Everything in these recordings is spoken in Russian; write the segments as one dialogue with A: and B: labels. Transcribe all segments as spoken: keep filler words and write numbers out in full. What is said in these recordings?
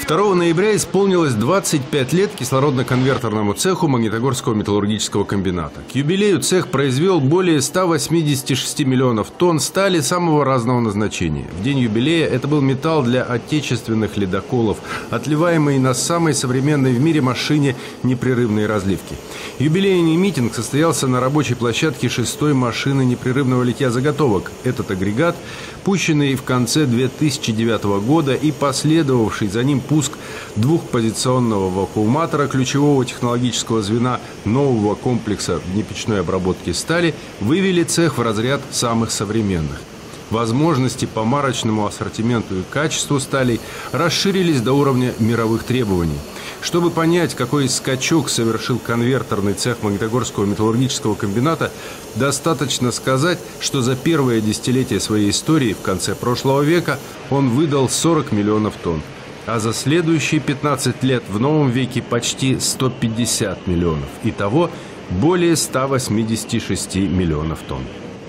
A: второго ноября исполнилось двадцать пять лет кислородно-конвертерному цеху Магнитогорского металлургического комбината. К юбилею цех произвел более ста восьмидесяти шести миллионов тонн стали самого разного назначения. В день юбилея это был металл для отечественных ледоколов, отливаемый на самой современной в мире машине непрерывной разливки. Юбилейный митинг состоялся на рабочей площадке шестой машины непрерывного литья заготовок. Этот агрегат, пущенный в конце две тысячи девятого года и последовавший за ним пуск двухпозиционного вакууматора, ключевого технологического звена нового комплекса внепечной обработки стали, вывели цех в разряд самых современных. Возможности по марочному ассортименту и качеству сталей расширились до уровня мировых требований. Чтобы понять, какой скачок совершил конвертерный цех Магнитогорского металлургического комбината, достаточно сказать, что за первое десятилетие своей истории в конце прошлого века он выдал сорок миллионов тонн, а за следующие пятнадцать лет в новом веке почти сто пятьдесят миллионов. Итого более ста восьмидесяти шести миллионов тонн.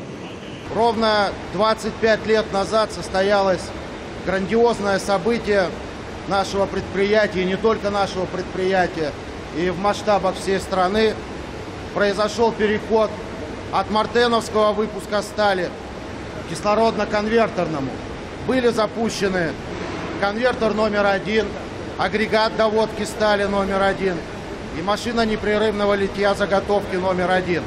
B: Ровно двадцать пять лет назад состоялось грандиозное событие нашего предприятия, и не только нашего предприятия, и в масштабах всей страны. Произошел переход от мартеновского выпуска стали к кислородно-конвертерному. Были запущены конвертер номер один, агрегат доводки стали номер один и машина непрерывного литья заготовки номер один.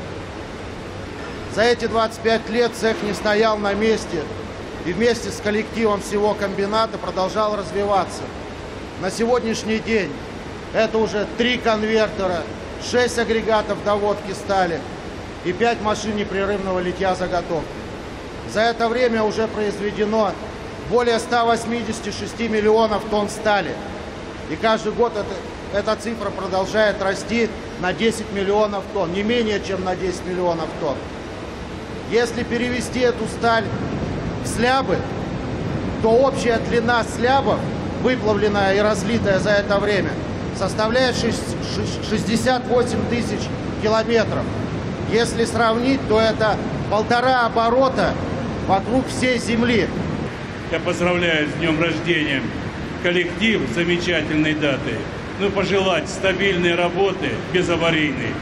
B: За эти двадцать пять лет цех не стоял на месте и вместе с коллективом всего комбината продолжал развиваться. На сегодняшний день это уже три конвертера, шесть агрегатов доводки стали и пять машин непрерывного литья заготовки. За это время уже произведено более ста восьмидесяти шести миллионов тонн стали. И каждый год это, эта цифра продолжает расти на десять миллионов тонн, не менее чем на десять миллионов тонн. Если перевести эту сталь в слябы, то общая длина слябов, выплавленная и разлитая за это время, составляет шестьдесят восемь тысяч километров. Если сравнить, то это полтора оборота вокруг всей Земли.
C: Я поздравляю с днем рождения коллектив с замечательной датой. Ну, пожелать стабильной работы, безаварийной.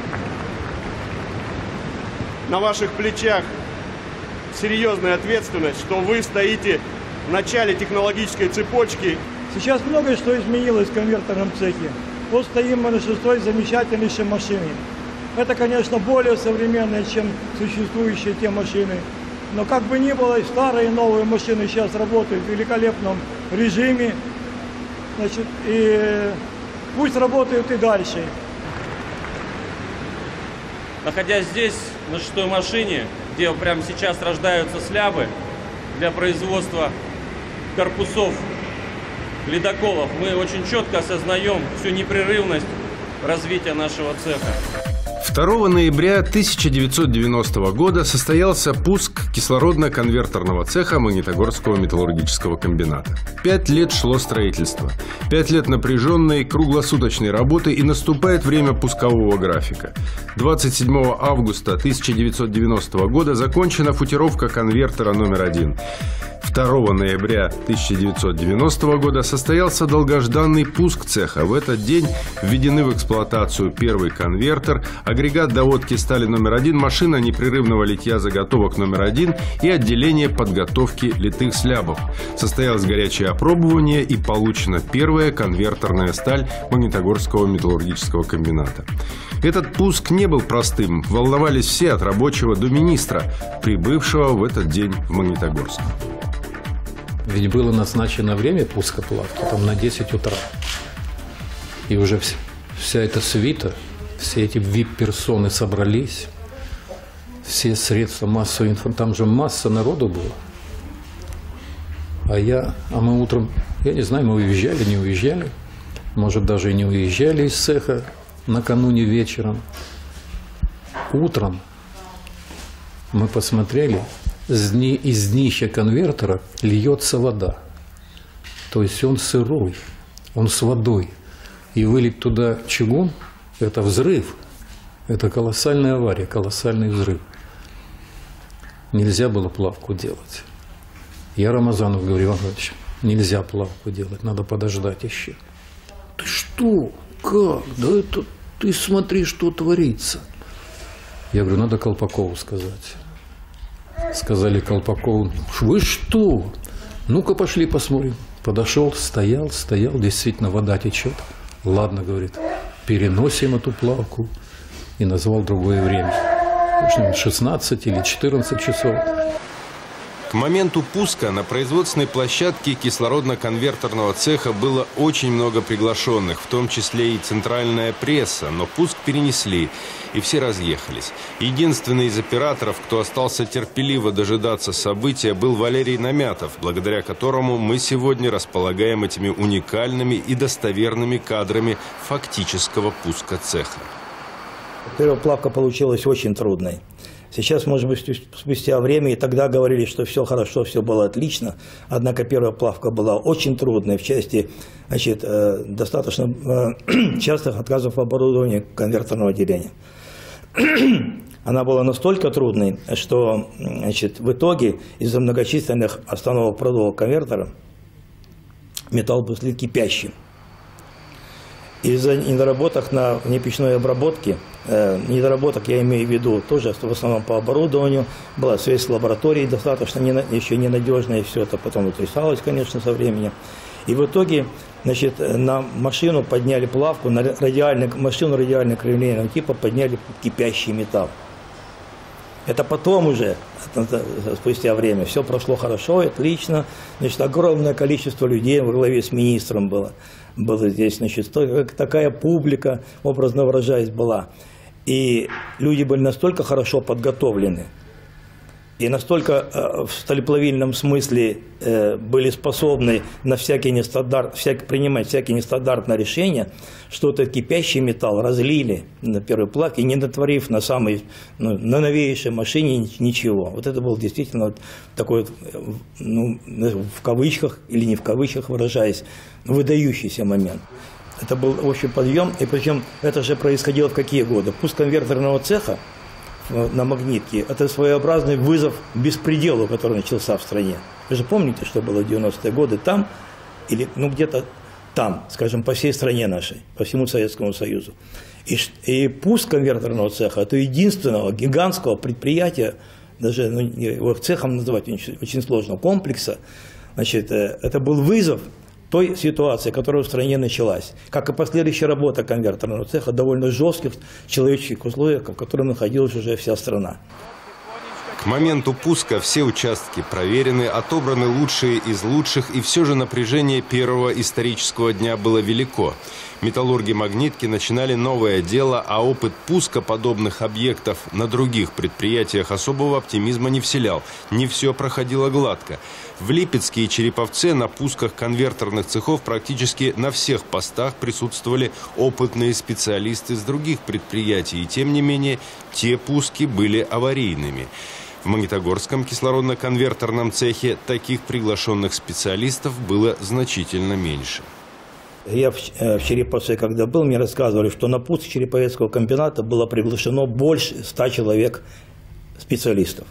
D: На ваших плечах серьезная ответственность, что вы стоите в начале технологической цепочки.
E: Сейчас многое что изменилось в конвертерном цехе. Вот стоим мы на шестой замечательнейшей машине. Это, конечно, более современное, чем существующие те машины. Но как бы ни было, и старые и новые машины сейчас работают в великолепном режиме. Значит, и пусть работают и дальше.
F: Находясь здесь, на шестой машине, где прямо сейчас рождаются слябы для производства корпусов ледоколов, мы очень четко осознаем всю непрерывность развития нашего цеха.
A: второго ноября тысяча девятьсот девяностого года состоялся пуск кислородно-конвертерного цеха Магнитогорского металлургического комбината. Пять лет шло строительство. Пять лет напряженной круглосуточной работы, и наступает время пускового графика. двадцать седьмого августа тысяча девятьсот девяностого года закончена футировка конвертера номер один. второго ноября тысяча девятьсот девяностого года состоялся долгожданный пуск цеха. В этот день введены в эксплуатацию первый конвертер, агрегат доводки стали номер один, машина непрерывного литья заготовок номер один и отделение подготовки литых слябов. Состоялось горячее опробование и получена первая конвертерная сталь Магнитогорского металлургического комбината. Этот пуск не был простым. Волновались все, от рабочего до министра, прибывшего в этот день в Магнитогорск.
G: Ведь было назначено время пуска плавки там на десять утра. И уже вся, вся эта свита, все эти вип-персоны собрались, все средства массовой информации, там же масса народу было. А я, а мы утром, я не знаю, мы уезжали, не уезжали, может даже и не уезжали из цеха накануне вечером. Утром мы посмотрели, из днища конвертера льется вода. То есть он сырой, он с водой. И вылить туда чугун – это взрыв. Это колоссальная авария, колоссальный взрыв. Нельзя было плавку делать. Я Рамазанов говорю: Иван Иванович, нельзя плавку делать, надо подождать еще. что? Как? Да это ты смотри, что творится. Я говорю, надо Колпакову сказать. Сказали Колпакову, вы что? Ну-ка пошли посмотрим. Подошел, стоял, стоял, действительно вода течет. Ладно, говорит, переносим эту плавку. И назвал другое время. шестнадцать или четырнадцать часов.
A: К моменту пуска на производственной площадке кислородно-конвертерного цеха было очень много приглашенных, в том числе и центральная пресса, но пуск перенесли, и все разъехались. Единственный из операторов, кто остался терпеливо дожидаться события, был Валерий Намятов, благодаря которому мы сегодня располагаем этими уникальными и достоверными кадрами фактического пуска цеха.
H: Первая плавка получилась очень трудной. Сейчас, может быть, спустя время, и тогда говорили, что все хорошо, все было отлично. Однако первая плавка была очень трудной в части, значит, достаточно частых отказов в оборудовании конвертерного отделения. Она была настолько трудной, что, значит, в итоге из-за многочисленных остановок продувок конвертера металл был слит кипящим. Из-за недоработок на внепечной обработке, э, недоработок я имею в виду тоже в основном по оборудованию, была связь с лабораторией достаточно не, еще ненадежная, и все это потом утрясалось, конечно, со временем. И в итоге, значит, на машину подняли плавку, на радиальный, машину радиально-кривлейного типа подняли кипящий металл. Это потом уже, спустя время, все прошло хорошо, отлично. Значит, огромное количество людей во главе с министром было, было здесь. Значит, такая публика, образно выражаясь, была. И люди были настолько хорошо подготовлены, и настолько в сталеплавильном смысле были способны на всякие нестандарт, всякие, принимать всякие нестандартные решения, что этот кипящий металл разлили на первой плавке, не натворив на самой, ну, на новейшей машине ничего. Вот это был действительно вот такой, ну, в кавычках или не в кавычках выражаясь, выдающийся момент. Это был общий подъем, и причем это же происходило в какие годы? Пуск конвертерного цеха на магнитке – это своеобразный вызов беспределу, который начался в стране. Вы же помните, что было в девяностые годы там, или ну где-то там, скажем, по всей стране нашей, по всему Советскому Союзу. И, и пуск конвертерного цеха – это единственного гигантского предприятия, даже ну, его цехом называть очень, очень сложно, комплекса. Значит, это был вызов той ситуации, которая в стране началась, как и последующая работа конвертерного цеха, довольно жестких человеческих условиях, в которых находилась уже вся страна.
A: К моменту пуска все участки проверены, отобраны лучшие из лучших, и все же напряжение первого исторического дня было велико. Металлурги магнитки начинали новое дело, а опыт пуска подобных объектов на других предприятиях особого оптимизма не вселял. Не все проходило гладко. В Липецке и Череповце на пусках конвертерных цехов практически на всех постах присутствовали опытные специалисты с других предприятий, и тем не менее те пуски были аварийными. В Магнитогорском кислородно-конвертерном цехе таких приглашенных специалистов было значительно меньше.
H: Я в Череповце, когда был, мне рассказывали, что на пуск Череповецкого комбината было приглашено больше ста человек специалистов,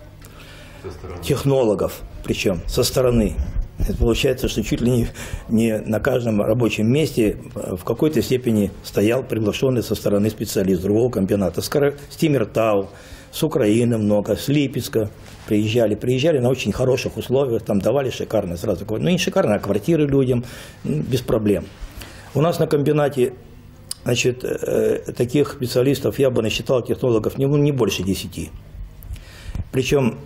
H: технологов, причем со стороны. Это получается, что чуть ли не, не на каждом рабочем месте в какой-то степени стоял приглашенный со стороны специалист другого комбината. С Тимиртау, с Украины много, с Липецка приезжали. Приезжали на очень хороших условиях, там давали шикарные сразу, ну не шикарные, а квартиры людям, без проблем. У нас на комбинате, значит, таких специалистов, я бы насчитал технологов не, не больше десяти. Причем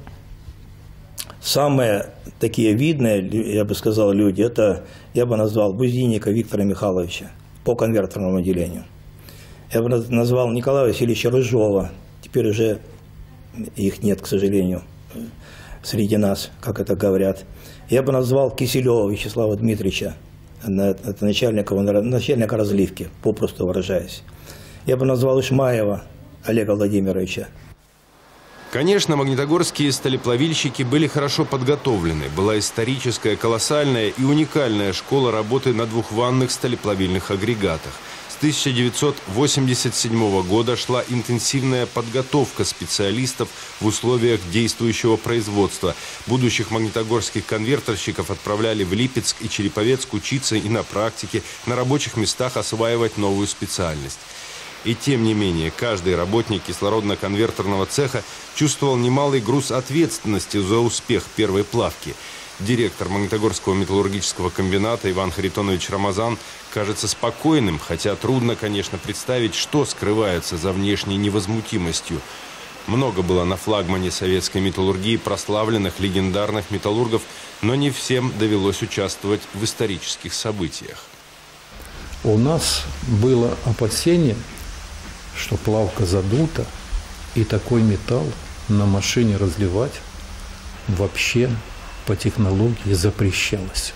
H: самые такие видные, я бы сказал, люди, это я бы назвал Бузинника Виктора Михайловича по конвертерному отделению. Я бы назвал Николая Васильевича Рыжова, теперь уже их нет, к сожалению, среди нас, как это говорят. Я бы назвал Киселева Вячеслава Дмитриевича, это начальника, начальника разливки, попросту выражаясь. Я бы назвал Ишмаева Олега Владимировича.
A: Конечно, магнитогорские сталеплавильщики были хорошо подготовлены. Была историческая, колоссальная и уникальная школа работы на двухванных сталеплавильных агрегатах. тысяча девятьсот восемьдесят седьмого года шла интенсивная подготовка специалистов в условиях действующего производства. Будущих магнитогорских конвертерщиков отправляли в Липецк и Череповецк учиться и на практике, на рабочих местах осваивать новую специальность. И тем не менее, каждый работник кислородно-конвертерного цеха чувствовал немалый груз ответственности за успех первой плавки. Директор Магнитогорского металлургического комбината Иван Харитонович Рамазан кажется спокойным, хотя трудно, конечно, представить, что скрывается за внешней невозмутимостью. Много было на флагмане советской металлургии прославленных легендарных металлургов, но не всем довелось участвовать в исторических событиях.
G: У нас было опасение, что плавка задута, и такой металл на машине разливать вообще по технологии запрещалось.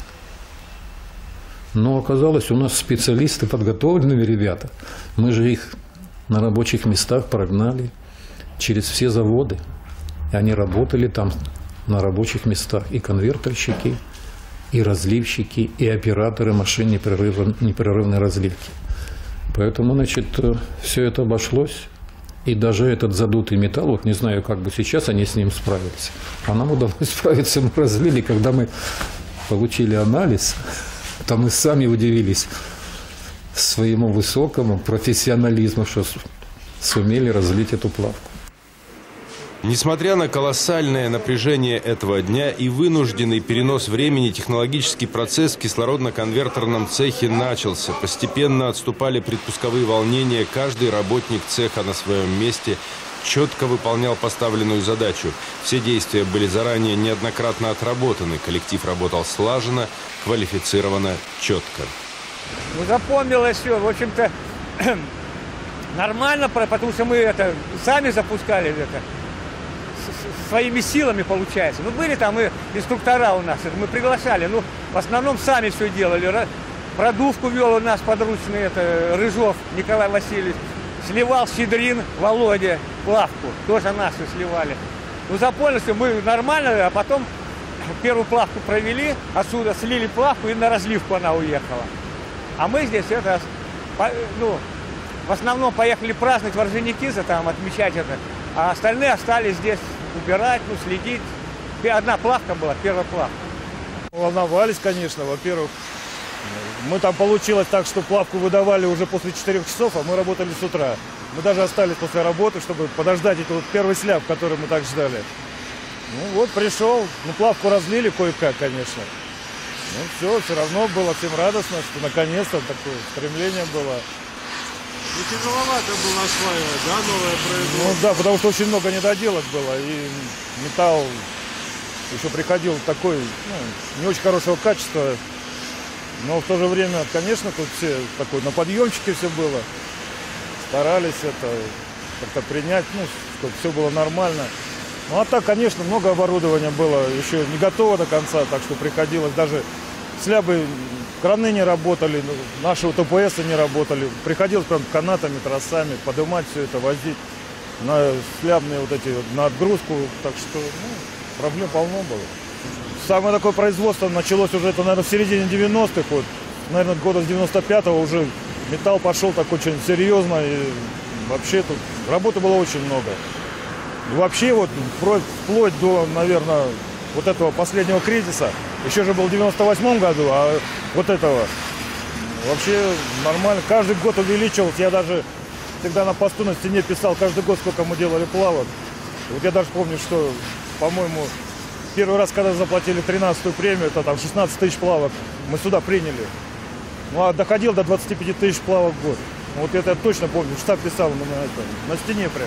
G: Но оказалось, у нас специалисты подготовленные ребята. Мы же их на рабочих местах прогнали через все заводы. И они работали там на рабочих местах. И конвертерщики, и разливщики, и операторы машин непрерывной, непрерывной разливки. Поэтому, значит, все это обошлось. И даже этот задутый металл, вот не знаю, как бы сейчас они с ним справились. А нам удалось справиться, мы разлили, когда мы получили анализ, то мы сами удивились своему высокому профессионализму, что сумели разлить эту плавку.
A: Несмотря на колоссальное напряжение этого дня и вынужденный перенос времени, технологический процесс в кислородно-конвертерном цехе начался. Постепенно отступали предпусковые волнения. Каждый работник цеха на своем месте четко выполнял поставленную задачу. Все действия были заранее неоднократно отработаны. Коллектив работал слаженно, квалифицированно, четко.
I: Ну, запомнилось все. В общем-то, нормально, потому что мы это сами запускали это. Своими силами, получается. Ну, были там и инструктора у нас, это мы приглашали, ну, в основном сами все делали. Продувку вел у нас подручный, это Рыжов Николай Васильевич. Сливал Щедрин Володя плавку, тоже наши сливали. Ну, запомнили, что мы нормально, а потом первую плавку провели, отсюда слили плавку, и на разливку она уехала. А мы здесь это, ну, в основном поехали праздновать в Орджоникидзе, там, отмечать это, а остальные остались здесь убирать, ну, следить. Одна плавка была, первая плавка.
E: Волновались, конечно, во-первых. Мы там получилось так, что плавку выдавали уже после четырёх часов, а мы работали с утра. Мы даже остались после работы, чтобы подождать этот вот первый сляп, который мы так ждали. Ну вот, пришел, ну, плавку разлили кое-как, конечно. Ну все, все равно было всем радостно, что наконец-то такое стремление было.
D: И тяжеловато было осваивать, да, новое производство?
E: Ну да, потому что очень много недоделок было, и металл еще приходил такой, ну, не очень хорошего качества, но в то же время, конечно, тут все такое, на подъемчике все было, старались это как-то принять, ну, чтобы все было нормально. Ну а так, конечно, много оборудования было, еще не готово до конца, так что приходилось даже слябы. Краны не работали, наши УТПС не работали. Приходилось прям канатами, тросами поднимать все это, возить на слябные вот эти, на отгрузку. Так что, ну, проблем полно было. Самое такое производство началось уже, это, наверное, в середине девяностых. Вот, наверное, года с девяносто пятого уже металл пошел так очень серьезно. И вообще тут работы было очень много. И вообще вот вплоть до, наверное, вот этого последнего кризиса, еще же был в девяносто восьмом году, а вот этого вообще нормально. Каждый год увеличивался. Я даже всегда на посту на стене писал каждый год, сколько мы делали плавок. Вот я даже помню, что, по-моему, первый раз, когда заплатили тринадцатую премию, это там шестнадцать тысяч плавок мы сюда приняли. Ну а доходил до двадцати пяти тысяч плавок в год. Вот это я точно помню, штаб писал на, это, на стене прям.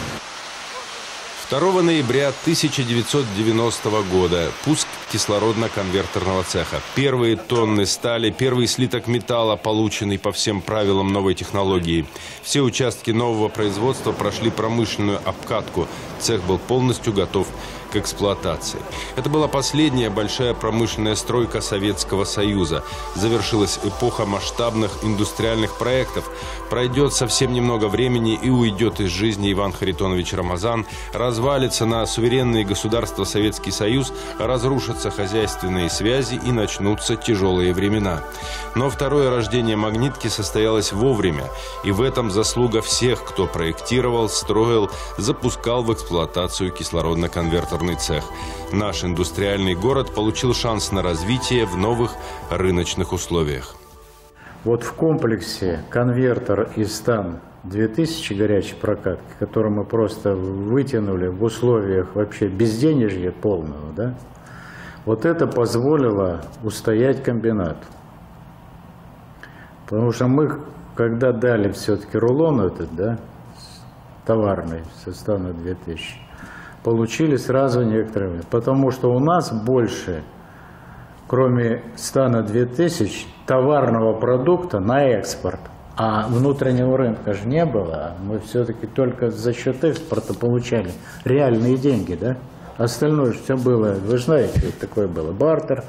A: второго ноября тысяча девятьсот девяностого года. Пуск кислородно-конвертерного цеха. Первые тонны стали, первый слиток металла, полученный по всем правилам новой технологии. Все участки нового производства прошли промышленную обкатку. Цех был полностью готов к эксплуатации. Это была последняя большая промышленная стройка Советского Союза. Завершилась эпоха масштабных индустриальных проектов. Пройдет совсем немного времени и уйдет из жизни Иван Харитонович Рамазан, развалится на суверенные государства Советский Союз, разрушатся хозяйственные связи и начнутся тяжелые времена. Но второе рождение магнитки состоялось вовремя, и в этом заслуга всех, кто проектировал, строил, запускал в эксплуатацию кислородно-конвертерный цех. Наш индустриальный город получил шанс на развитие в новых рыночных условиях.
J: Вот в комплексе конвертер и стан две тысячи горячей прокатки, который мы просто вытянули в условиях вообще безденежья полного, да, вот это позволило устоять комбинату. Потому что мы, когда дали все-таки рулон этот, да, товарный со стана две тысячи, получили сразу некоторые. Потому что у нас больше, кроме стана две тысячи, товарного продукта на экспорт. А внутреннего рынка же не было. Мы все-таки только за счет экспорта получали реальные деньги, да? Остальное все было, вы знаете, что это такое было. Бартер,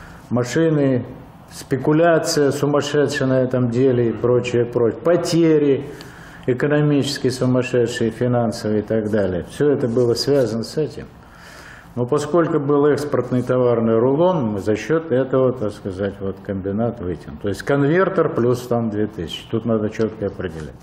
J: машины, спекуляция сумасшедшая на этом деле и прочее, прочее. Потери экономические сумасшедшие, финансовые и так далее. Все это было связано с этим. Но поскольку был экспортный товарный рулон, мы за счет этого, так сказать, вот комбинат вытянул. То есть конвертер плюс стан две тысячи. Тут надо четко определять.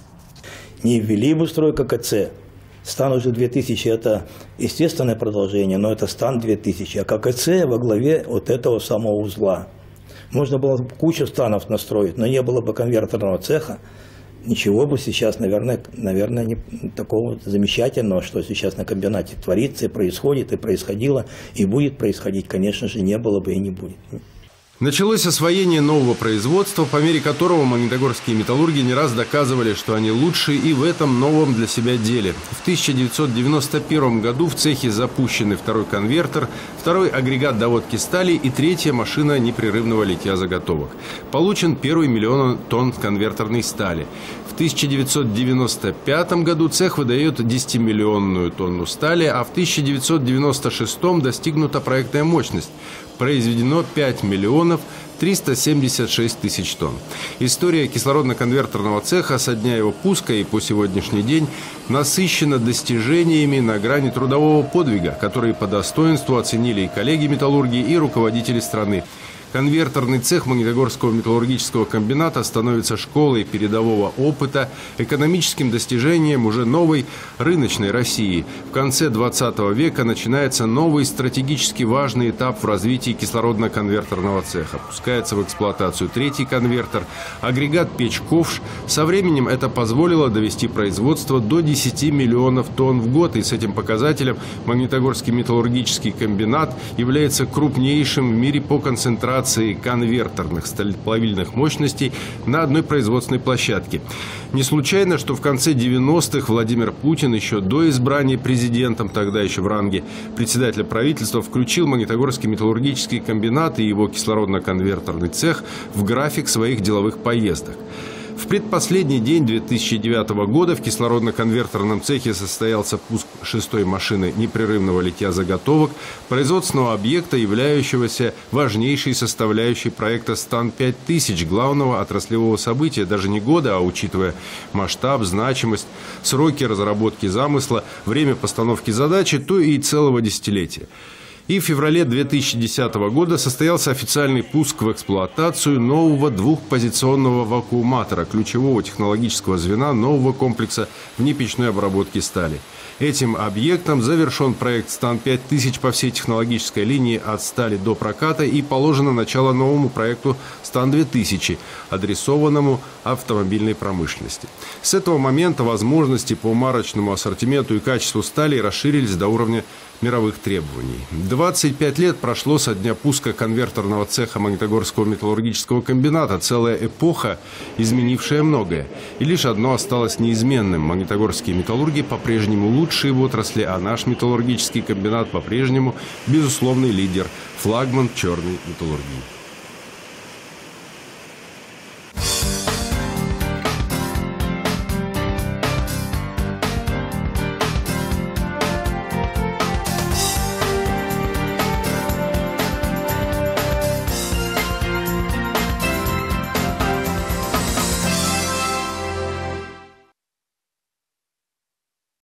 H: Не ввели бы стройка КЦ. Стан уже две тысячи – это естественное продолжение, но это стан две тысячи. А КЦ во главе вот этого самого узла. Можно было кучу станов настроить, но не было бы конвертерного цеха. Ничего бы сейчас, наверное, наверное, не такого замечательного, что сейчас на комбинате творится и происходит, и происходило, и будет происходить, конечно же, не было бы и не будет.
A: Началось освоение нового производства, по мере которого магнитогорские металлурги не раз доказывали, что они лучшие и в этом новом для себя деле. В тысяча девятьсот девяносто первом году в цехе запущены второй конвертер, второй агрегат доводки стали и третья машина непрерывного литья заготовок. Получен первый миллион тонн конвертерной стали. В тысяча девятьсот девяносто пятом году цех выдает десятимиллионную тонну стали, а в тысяча девятьсот девяносто шестом достигнута проектная мощность. Произведено пять миллионов триста семьдесят шесть тысяч тонн. История кислородно-конвертерного цеха со дня его пуска и по сегодняшний день насыщена достижениями на грани трудового подвига, которые по достоинству оценили и коллеги-металлурги, и руководители страны. Конвертерный цех Магнитогорского металлургического комбината становится школой передового опыта, экономическим достижением уже новой рыночной России. В конце двадцатого века начинается новый стратегически важный этап в развитии кислородно-конвертерного цеха. Пускается в эксплуатацию третий конвертер, агрегат печь-ковш. Со временем это позволило довести производство до десяти миллионов тонн в год. И с этим показателем Магнитогорский металлургический комбинат является крупнейшим в мире по концентрации конвертерных сталеплавильных мощностей на одной производственной площадке. Не случайно, что в конце девяностых Владимир Путин еще до избрания президентом, тогда еще в ранге председателя правительства, включил Магнитогорский металлургический комбинат и его кислородно-конвертерный цех в график своих деловых поездок. В предпоследний день две тысячи девятого года в кислородно-конвертерном цехе состоялся пуск шестой машины непрерывного литья заготовок, производственного объекта, являющегося важнейшей составляющей проекта «Стан пять тысяч», главного отраслевого события даже не года, а учитывая масштаб, значимость, сроки разработки замысла, время постановки задачи, то и целого десятилетия. И в феврале две тысячи десятого года состоялся официальный пуск в эксплуатацию нового двухпозиционного вакууматора, ключевого технологического звена нового комплекса внепечной обработки стали. Этим объектом завершен проект «Стан пять тысяч» по всей технологической линии от стали до проката и положено начало новому проекту «Стан две тысячи», адресованному автомобильной промышленности. С этого момента возможности по марочному ассортименту и качеству стали расширились до уровня мировых требований. двадцать пять лет прошло со дня пуска конвертерного цеха Магнитогорского металлургического комбината. Целая эпоха, изменившая многое. И лишь одно осталось неизменным. Магнитогорские металлурги по-прежнему лучшие в отрасли, а наш металлургический комбинат по-прежнему безусловный лидер, флагман черной металлургии.